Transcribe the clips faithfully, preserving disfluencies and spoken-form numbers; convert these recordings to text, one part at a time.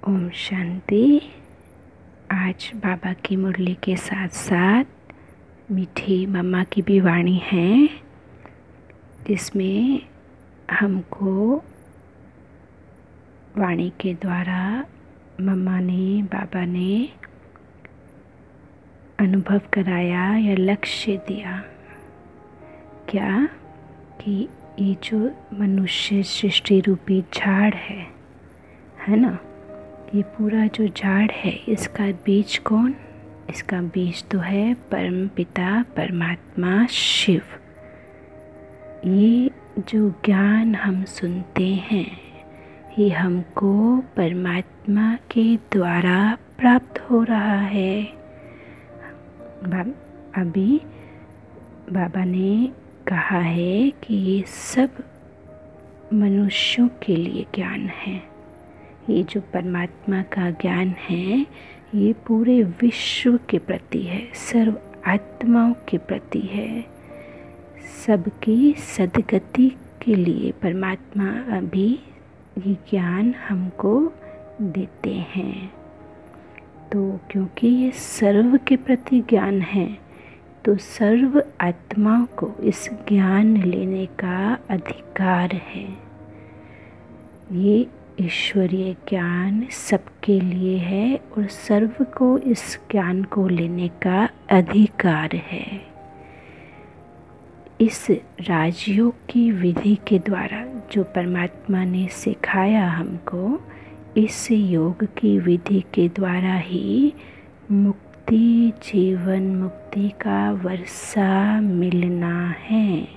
ओम शांति। आज बाबा की मुरली के साथ साथ मीठी मम्मा की भी वाणी है, जिसमें हमको वाणी के द्वारा मम्मा ने बाबा ने अनुभव कराया या लक्ष्य दिया क्या कि ये जो मनुष्य सृष्टि रूपी झाड़ है है ना, ये पूरा जो झाड़ है इसका बीज कौन? इसका बीज तो है परम पिता परमात्मा शिव। ये जो ज्ञान हम सुनते हैं ये हमको परमात्मा के द्वारा प्राप्त हो रहा है। अभी बाबा ने कहा है कि ये सब मनुष्यों के लिए ज्ञान है। ये जो परमात्मा का ज्ञान है ये पूरे विश्व के प्रति है, सर्व आत्माओं के प्रति है, सबकी सद्गति के लिए परमात्मा अभी ये ज्ञान हमको देते हैं। तो क्योंकि ये सर्व के प्रति ज्ञान है तो सर्व आत्माओं को इस ज्ञान लेने का अधिकार है। ये ईश्वरीय ज्ञान सबके लिए है और सर्व को इस ज्ञान को लेने का अधिकार है। इस राजयोग की विधि के द्वारा जो परमात्मा ने सिखाया हमको, इस योग की विधि के द्वारा ही मुक्ति, जीवन मुक्ति का वर्षा मिलना है।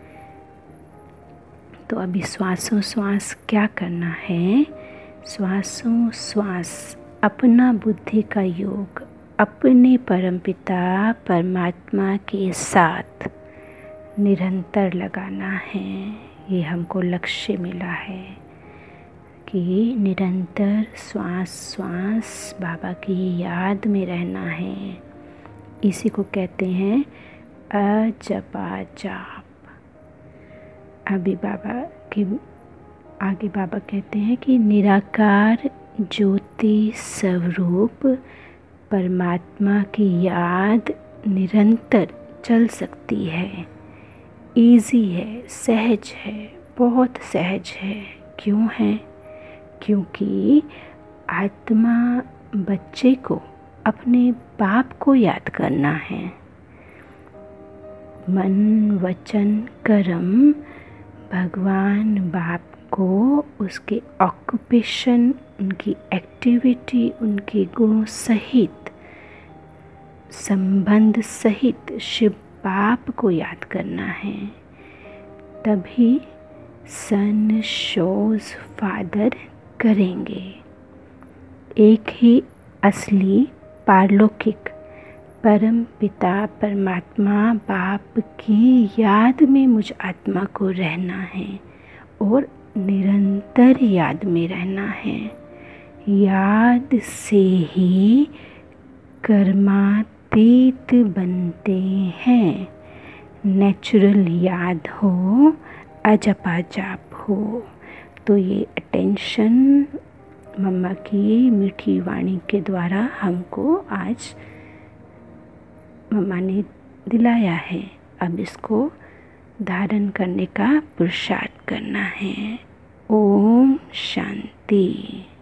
तो अभी श्वासों श्वास क्या करना है? श्वासों श्वास अपना बुद्धि का योग अपने परमपिता परमात्मा के साथ निरंतर लगाना है। ये हमको लक्ष्य मिला है कि निरंतर श्वास श्वास बाबा की याद में रहना है। इसी को कहते हैं अजपा जाप। अभी बाबा के आगे बाबा कहते हैं कि निराकार ज्योति स्वरूप परमात्मा की याद निरंतर चल सकती है। इजी है, सहज है, बहुत सहज है। क्यों है? क्योंकि आत्मा बच्चे को अपने बाप को याद करना है। मन वचन कर्म भगवान बाप को उसके ऑक्यूपेशन, उनकी एक्टिविटी, उनके गुणों सहित, संबंध सहित शिव बाप को याद करना है। तभी सन शोज फादर करेंगे। एक ही असली पारलौकिक परम पिता परमात्मा बाप की याद में मुझ आत्मा को रहना है और निरंतर याद में रहना है। याद से ही कर्मातीत बनते हैं। नेचुरल याद हो, अजपा जाप हो। तो ये अटेंशन मम्मा की मीठी वाणी के द्वारा हमको आज मम्मा ने दिलाया है। अब इसको धारण करने का पुरुषार्थ करना है। ओम शांति।